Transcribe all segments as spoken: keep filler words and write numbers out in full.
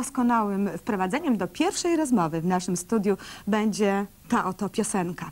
doskonałym wprowadzeniem do pierwszej rozmowy w naszym studiu będzie ta oto piosenka.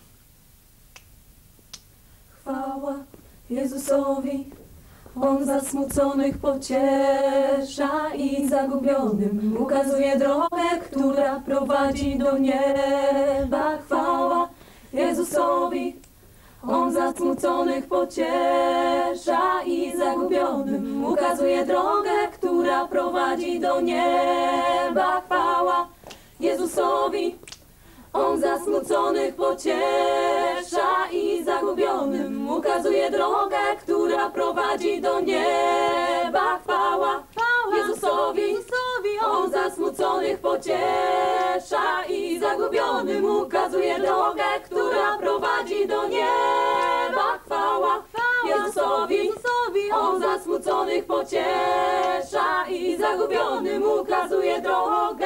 Chwała Jezusowi, On zasmuconych pociesza i zagubionym ukazuje drogę, która prowadzi do nieba. Chwała Jezusowi, On zasmuconych pociesza i zagubionym ukazuje drogę, która prowadzi do nieba. Chwała Jezusowi, On zasmuconych pociesza i zagubionym ukazuje drogę, która prowadzi do nieba. Chwała Jezusowi, On zasmuconych pociesza i zagubionym ukazuje drogę, która prowadzi do nieba. Chwała Jezusowi, On zasmuconych pociesza i zagubionym ukazuje drogę,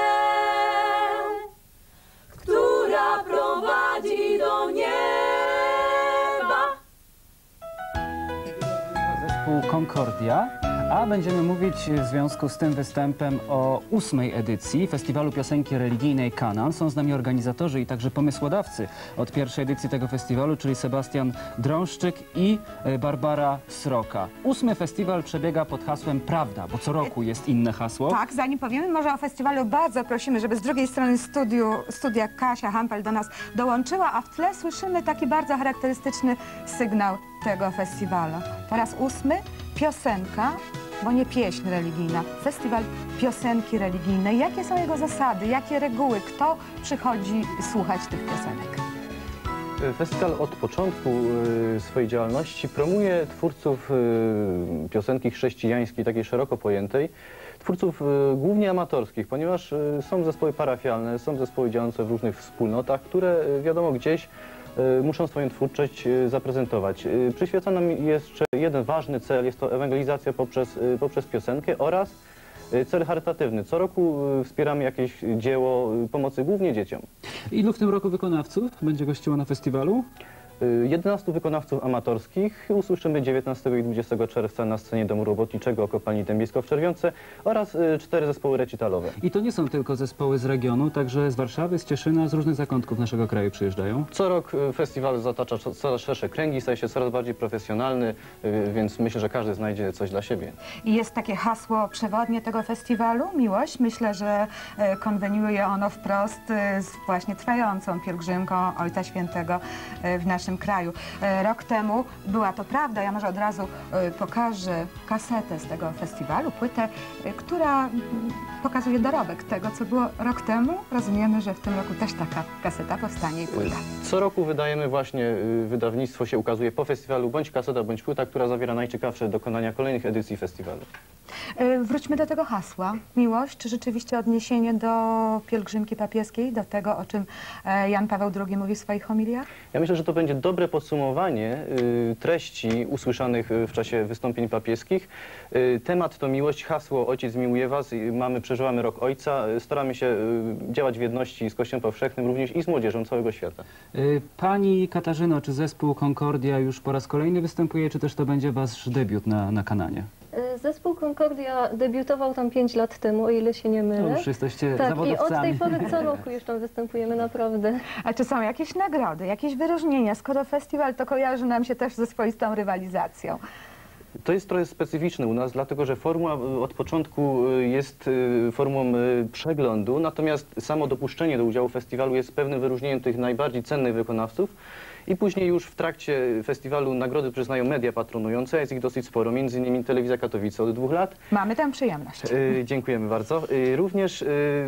która prowadzi do nieba. Zespół Concordia, a będziemy mówić w związku z tym występem o ósmej edycji Festiwalu Piosenki Religijnej Kanan. Są z nami organizatorzy i także pomysłodawcy od pierwszej edycji tego festiwalu, czyli Sebastian Drążczyk i Barbara Sroka. Ósmy festiwal przebiega pod hasłem Prawda, bo co roku jest inne hasło. Tak, zanim powiemy może o festiwalu, bardzo prosimy, żeby z drugiej strony studiu, studia Kasia Hampel do nas dołączyła, a w tle słyszymy taki bardzo charakterystyczny sygnał tego festiwalu. Po raz ósmy piosenka, bo nie pieśń religijna, festiwal piosenki religijnej. Jakie są jego zasady, jakie reguły, kto przychodzi słuchać tych piosenek? Festiwal od początku swojej działalności promuje twórców piosenki chrześcijańskiej, takiej szeroko pojętej, twórców głównie amatorskich, ponieważ są zespoły parafialne, są zespoły działające w różnych wspólnotach, które wiadomo gdzieś muszą swoją twórczość zaprezentować. Przyświeca nam jeszcze jeden ważny cel, jest to ewangelizacja poprzez, poprzez piosenkę oraz cel charytatywny. Co roku wspieramy jakieś dzieło pomocy głównie dzieciom. Ilu w tym roku wykonawców będzie gościło na festiwalu? jedenastu wykonawców amatorskich usłyszymy dziewiętnastego i dwudziestego czerwca na scenie Domu Robotniczego Kopalni Dębiesko w Czerwionce oraz cztery zespoły recitalowe. I to nie są tylko zespoły z regionu, także z Warszawy, z Cieszyna, z różnych zakątków naszego kraju przyjeżdżają. Co rok festiwal zatacza coraz szersze kręgi, staje się coraz bardziej profesjonalny, więc myślę, że każdy znajdzie coś dla siebie. I jest takie hasło przewodnie tego festiwalu, miłość. Myślę, że konweniuje ono wprost z właśnie trwającą pielgrzymką Ojca Świętego w naszym kraju. Rok temu była to prawda, ja może od razu pokażę kasetę z tego festiwalu, płytę, która pokazuje dorobek tego, co było rok temu. Rozumiemy, że w tym roku też taka kaseta powstanie i płyta. Co roku wydajemy właśnie, wydawnictwo się ukazuje po festiwalu, bądź kaseta, bądź płyta, która zawiera najciekawsze dokonania kolejnych edycji festiwalu. Wróćmy do tego hasła. Miłość, czy rzeczywiście odniesienie do pielgrzymki papieskiej, do tego, o czym Jan Paweł drugi mówi w swoich homiliach? Ja myślę, że to będzie dobre podsumowanie y, treści usłyszanych w czasie wystąpień papieskich. Y, temat to miłość, hasło Ojciec miłuje was. Mamy, przeżywamy Rok Ojca. Staramy się y, działać w jedności z Kościołem Powszechnym, również i z młodzieżą całego świata. Pani Katarzyno, czy zespół Concordia już po raz kolejny występuje, czy też to będzie wasz debiut na, na Kananie? Zespół Concordia debiutował tam pięć lat temu, o ile się nie mylę. No już jesteście tak, zawodowcami. I od tej pory co roku już tam występujemy, naprawdę. A czy są jakieś nagrody, jakieś wyróżnienia, skoro festiwal to kojarzy nam się też ze swoistą rywalizacją? To jest trochę specyficzne u nas, dlatego że formuła od początku jest formułą przeglądu, natomiast samo dopuszczenie do udziału w festiwalu jest pewnym wyróżnieniem tych najbardziej cennych wykonawców. I później już w trakcie festiwalu nagrody przyznają media patronujące, jest ich dosyć sporo, między innymi Telewizja Katowice od dwóch lat. Mamy tam przyjemność. Yy, dziękujemy bardzo. Yy, również,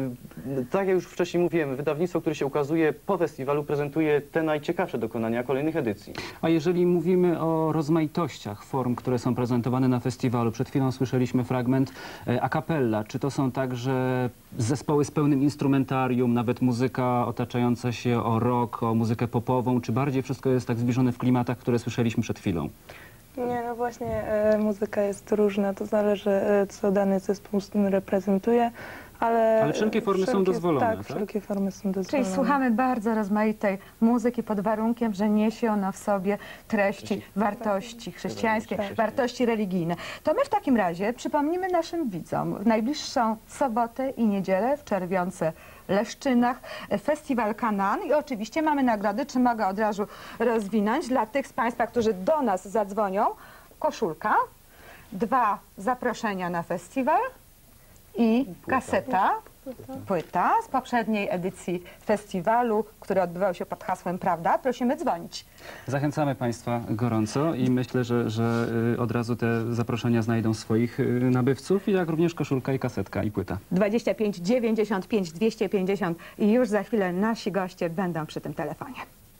yy, tak jak już wcześniej mówiłem, wydawnictwo, które się ukazuje po festiwalu, prezentuje te najciekawsze dokonania kolejnych edycji. A jeżeli mówimy o rozmaitościach form, które są prezentowane na festiwalu, przed chwilą słyszeliśmy fragment e, a cappella. Czy to są także zespoły z pełnym instrumentarium, nawet muzyka otaczająca się o rock, o muzykę popową, czy bardziej wszystko jest tak zbliżone w klimatach, które słyszeliśmy przed chwilą? Nie, no właśnie e, muzyka jest różna, to zależy e, co dany zespół reprezentuje, Ale, Ale wszelkie formy są wszelkie- dozwolone, Tak, tak? wszelkie formy są Czyli dozwolone. słuchamy bardzo rozmaitej muzyki pod warunkiem, że niesie ona w sobie treści, wartości chrześcijańskie, Tak. wartości religijne. To my w takim razie przypomnimy naszym widzom w najbliższą sobotę i niedzielę w Czerwionce Leszczynach Festiwal Kanaan i oczywiście mamy nagrody, czy mogę od razu rozwinąć dla tych z Państwa, którzy do nas zadzwonią. Koszulka, dwa zaproszenia na festiwal i kaseta, płyta z poprzedniej edycji festiwalu, który odbywał się pod hasłem Prawda. Prosimy dzwonić. Zachęcamy Państwa gorąco i myślę, że, że y, od razu te zaproszenia znajdą swoich y, nabywców, i jak również koszulka i kasetka i płyta. dwadzieścia pięć dziewięćdziesiąt pięć dwieście pięćdziesiąt i już za chwilę nasi goście będą przy tym telefonie.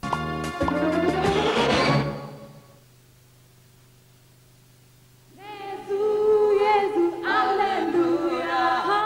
Jezu, Jezu, Alleluja,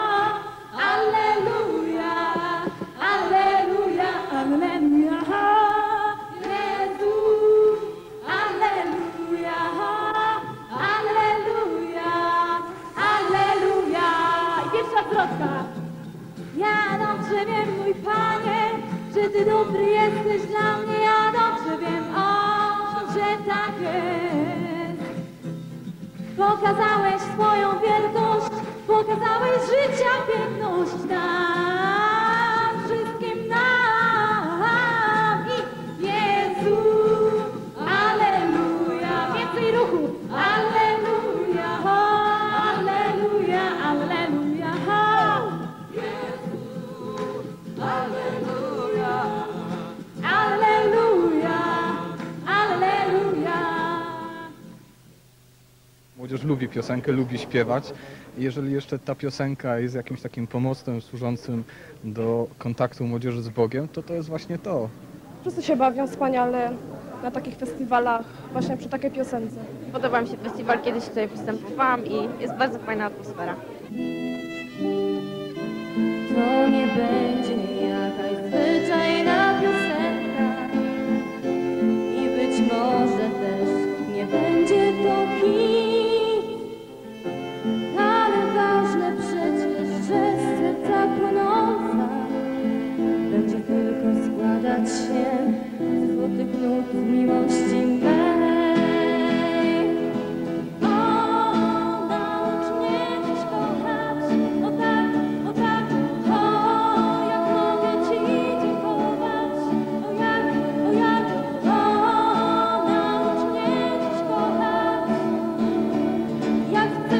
Alleluja, Alleluja, Alleluja. Jezu, Alleluja, Alleluja, Alleluja. I pierwsza zwrotka. Ja dobrze wiem, mój Panie, że Ty dobry jesteś dla mnie. Ja dobrze wiem, o, że tak jest. Pokazałeś swoją wielkość, pokazałeś życia piękność nam, wszystkim nam. I Jezu, Alleluja, więcej ruchu. Alleluja, Alleluja, Alleluja. Alleluja, Alleluja, Alleluja. Młodzież lubi piosenkę, lubi śpiewać. Jeżeli jeszcze ta piosenka jest jakimś takim pomostem służącym do kontaktu młodzieży z Bogiem, to to jest właśnie to. Wszyscy się bawią wspaniale na takich festiwalach, właśnie przy takiej piosence. Podoba mi się festiwal, kiedyś tutaj występowałam i jest bardzo fajna atmosfera. To nie będzie jakaś zwyczajna piosenka i być może też nie będzie to hit, ale ważne przecież, że z serca płynąca będzie tylko składać się z złotych nut miłości mej. O, naucz mnie dziś kochać, o tak, o tak, o, jak mogę Ci dziękować, o jak, o jak, o, naucz mnie dziś kochać, jak chcę,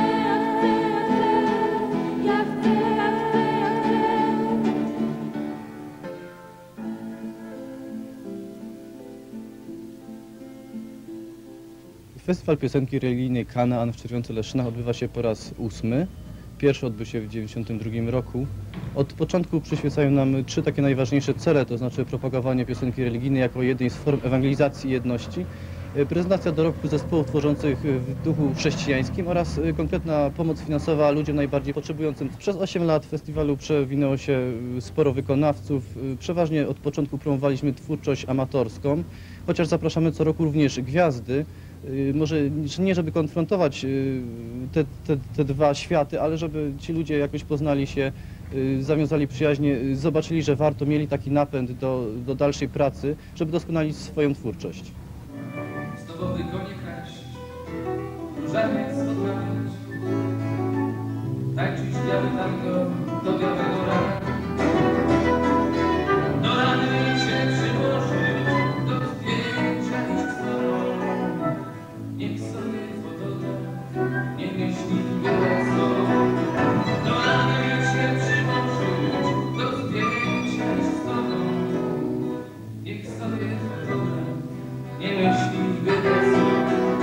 jak chcę, jak chcę, jak chcę, jak chcę, jak chcę. Festiwal Piosenki Religijnej Kanaan w Czerwionce Leszczynach odbywa się po raz ósmy. Pierwszy odbył się w tysiąc dziewięćset dziewięćdziesiątym drugim roku. Od początku przyświecają nam trzy takie najważniejsze cele, to znaczy propagowanie piosenki religijnej jako jednej z form ewangelizacji i jedności, prezentacja dorobku zespołów tworzących w duchu chrześcijańskim oraz konkretna pomoc finansowa ludziom najbardziej potrzebującym. Przez osiem lat festiwalu przewinęło się sporo wykonawców. Przeważnie od początku promowaliśmy twórczość amatorską, chociaż zapraszamy co roku również gwiazdy. Może nie żeby konfrontować te, te, te dwa światy, ale żeby ci ludzie jakoś poznali się, zawiązali przyjaźnie, zobaczyli, że warto, mieli taki napęd do, do dalszej pracy, żeby doskonalić swoją twórczość. Z tobą konie kraść, różaniec odmawiać, tańczyć biały tango do białego rana. Do rany się przyłożyć, do zdjęcia iść z tobą. Niech sobie fotograf nie myśli wiele słów. Do rany się przyłożyć, do zdjęcia iść z tobą. Niech sobie fotograf nie myśli wiele słów.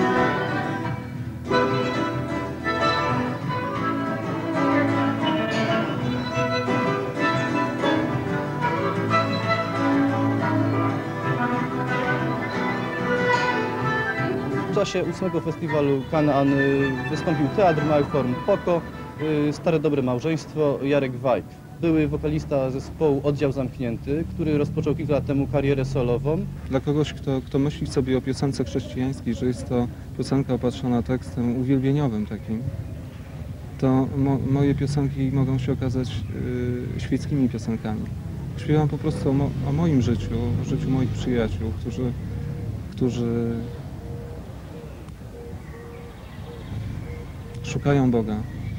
W czasie ósmego festiwalu Kanaan wystąpił Teatr Małych Form Poko, Stare Dobre Małżeństwo, Jarek Wajk. Były wokalista zespołu Oddział Zamknięty, który rozpoczął kilka lat temu karierę solową. Dla kogoś, kto, kto myśli sobie o piosence chrześcijańskiej, że jest to piosenka opatrzona tekstem uwielbieniowym takim, to mo, moje piosenki mogą się okazać y, świeckimi piosenkami. Śpiewam po prostu o, mo, o moim życiu, o życiu moich przyjaciół, którzy, którzy szukają Boga.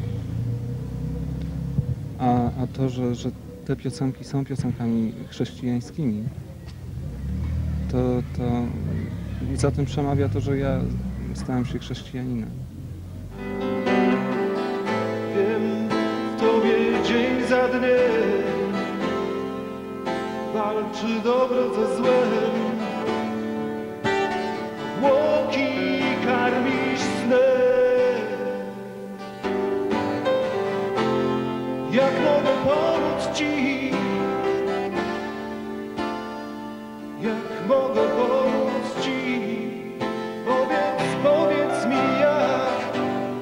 A, a to, że, że te piosenki są piosenkami chrześcijańskimi, to, to za tym przemawia to, że ja stałem się chrześcijaninem. Wiem, w Tobie dzień za dniem walczy dobro ze złem. Łoki karmisz snem. Jak mogę pomóc Ci? Jak mogę pomóc Ci? Powiedz, powiedz mi jak.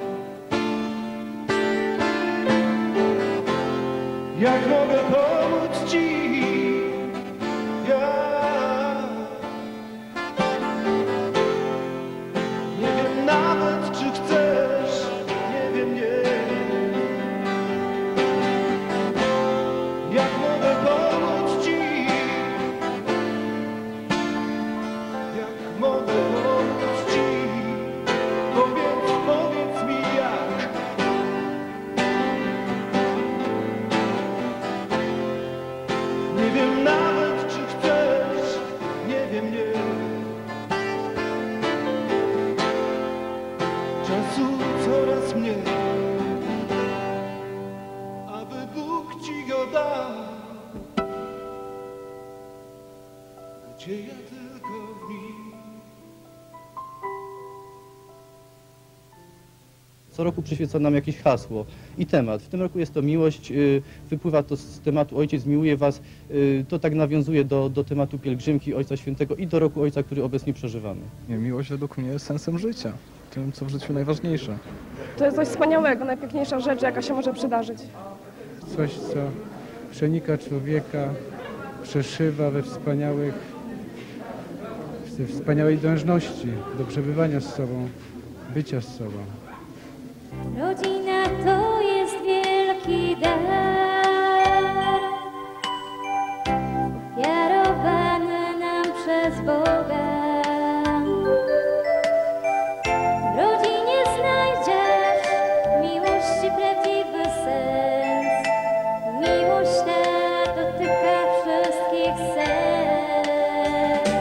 Jak mogę pomóc Ci? Jak? Nie wiem nawet, czy chcesz. Nie wiem, nie. Jak mogę pomóc Ci? Jak mogę pomóc Ci? Powiedz, powiedz mi jak. Nie wiem nawet, czy chcesz. Nie wiem, nie. Czasu coraz mniej, aby Bóg Ci go dał. Nadzieja tylko w nim. Co roku przyświeca nam jakieś hasło i temat. W tym roku jest to miłość, y, wypływa to z tematu Ojciec miłuje Was. Y, To tak nawiązuje do, do tematu pielgrzymki Ojca Świętego i do roku Ojca, który obecnie przeżywamy. Nie, miłość według mnie jest sensem życia, tym, co w życiu najważniejsze. To jest coś wspaniałego, najpiękniejsza rzecz, jaka się może przydarzyć. Coś, co przenika człowieka, przeszywa we wspaniałych, we wspaniałej dążności do przebywania z sobą, bycia z sobą. Rodzina to jest wielki dar, ofiarowany nam przez Boga. W rodzinie znajdziesz miłości prawdziwy sens. Miłość ta dotyka wszystkich serc.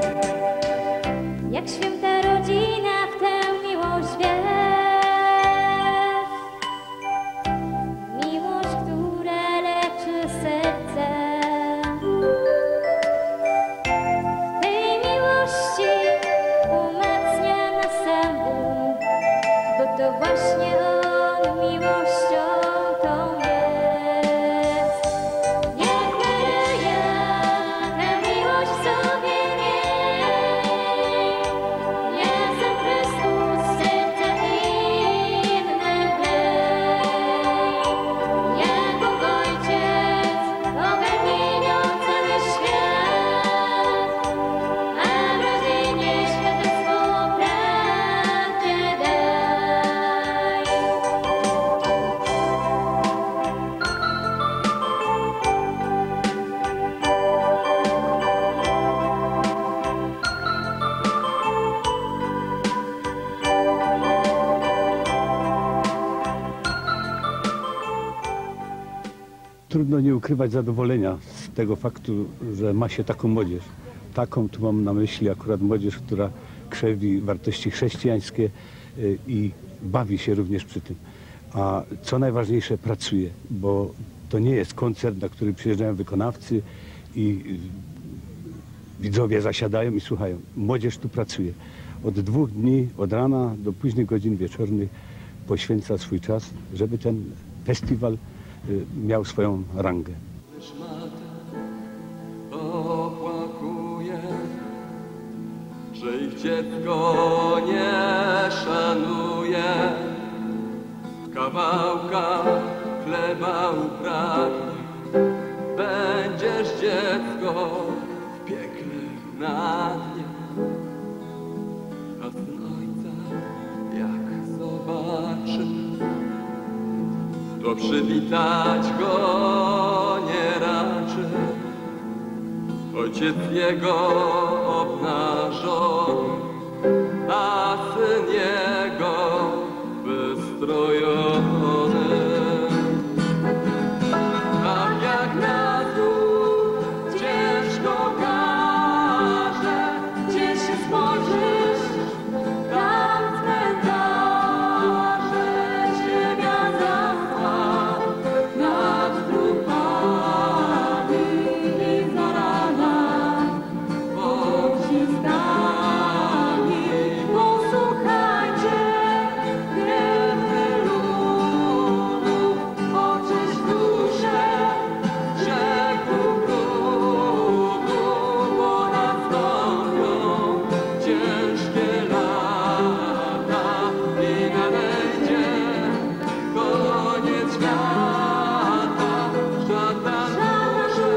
Jak święta rodzina w tę miłość wierz. Miłość, która leczy serce. W tej miłości umacnia nas sam Bóg, bo to właśnie On miłością tą jest. Niech Maryja tę miłość w sobie miej. Razem Chrystus serca inne wlej. Jak Bóg Ojciec ogarnienią cały świat, a w rodzinie świadectwo prawdzie daj. Trudno nie ukrywać zadowolenia z tego faktu, że ma się taką młodzież. Taką, tu mam na myśli akurat młodzież, która krzewi wartości chrześcijańskie y, i bawi się również przy tym. A co najważniejsze, pracuje, bo to nie jest koncert, na który przyjeżdżają wykonawcy i y, widzowie zasiadają i słuchają. Młodzież tu pracuje. Od dwóch dni, od rana do późnych godzin wieczornych poświęca swój czas, żeby ten festiwal y, miał swoją rangę. Opłakuje, że ich dziecko nie szanuje. W kawałkach chleba upragnie, będziesz dziecko w piekle na dnie. A syn ojca jak zobaczy, przywitać go nie raczy. Ojciec jego obnażony, a syn jego wystrojony. Ach, jak na dół ciężko każe, gdzie się spojrzysz, tam cmentarze, ziemia zasła nad trupami i zarana pociskami. Posłuchajcie krewny ludu, oczyść duszę rzekł brudu, bo nastąpią ciężkie lata i nadejdzie koniec świata. Szatan duszę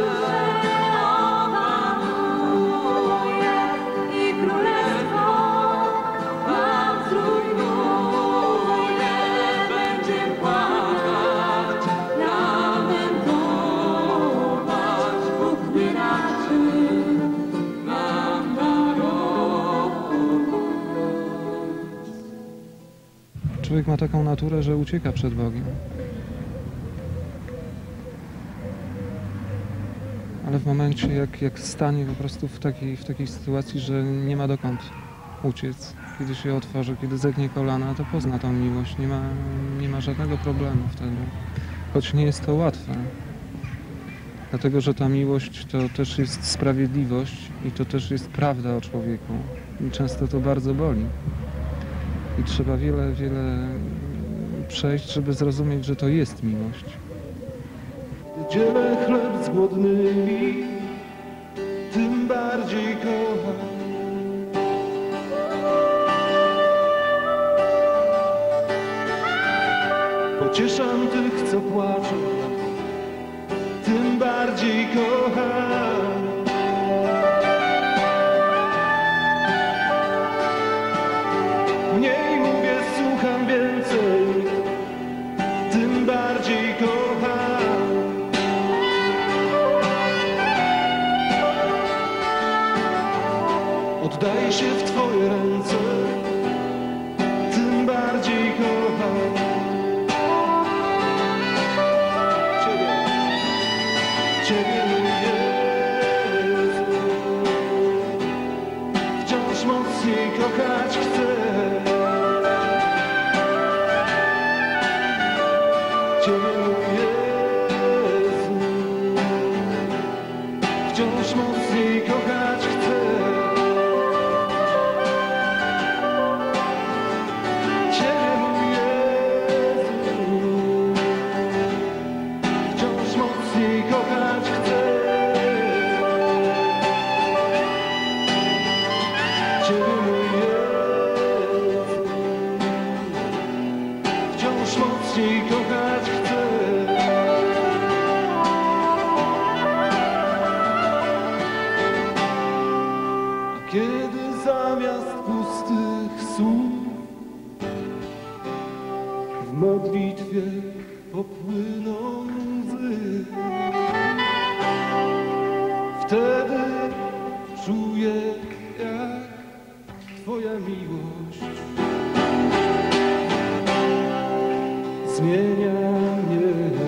opanuje i królestwo nam zrujnuje. Będzie płakać, lamentować, Bóg nie raczy nam darować. Człowiek ma taką naturę, że ucieka przed Bogiem. Ale w momencie, jak, jak stanie po prostu w takiej, w takiej sytuacji, że nie ma dokąd uciec, kiedy się otworzy, kiedy zegnie kolana, to pozna tą miłość. Nie ma, nie ma żadnego problemu wtedy. Choć nie jest to łatwe. Dlatego, że ta miłość to też jest sprawiedliwość i to też jest prawda o człowieku. I często to bardzo boli. I trzeba wiele, wiele przejść, żeby zrozumieć, że to jest miłość. Dzielę chleb z głodnymi, tym bardziej kocham. Pocieszam tych, co płaczą, tym bardziej kocham. Mniej mówię, słucham więcej, tym bardziej kocham. Oddaję się w Twoje ręce, tym bardziej kocham. Ciebie, Ciebie mój Jezu, wciąż mocniej kochać chcę. Ciebie mój Jezu, wciąż mocniej kochać chcę. Ciebie mój Jezu, wciąż mocniej kochać chcę. Ciebie mój Jezu, wciąż mocniej kochać chcę. A kiedy zamiast pustych słów w modlitwie popłyną łzy, wtedy czuję, jak Twoja miłość zmienia mnie.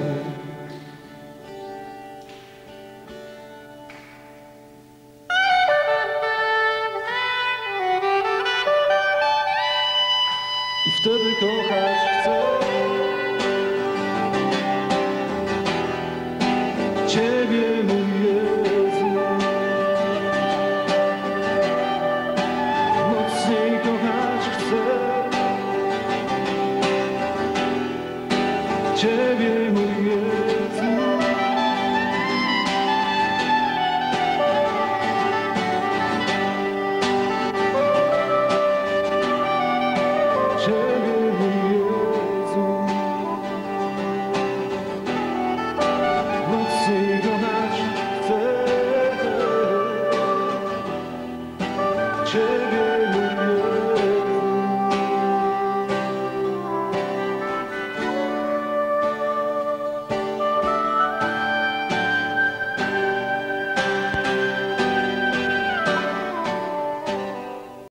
I wtedy kochać chcę Ciebie, mój Jezu. Mocniej kochać chcę Ciebie, mój Jezu.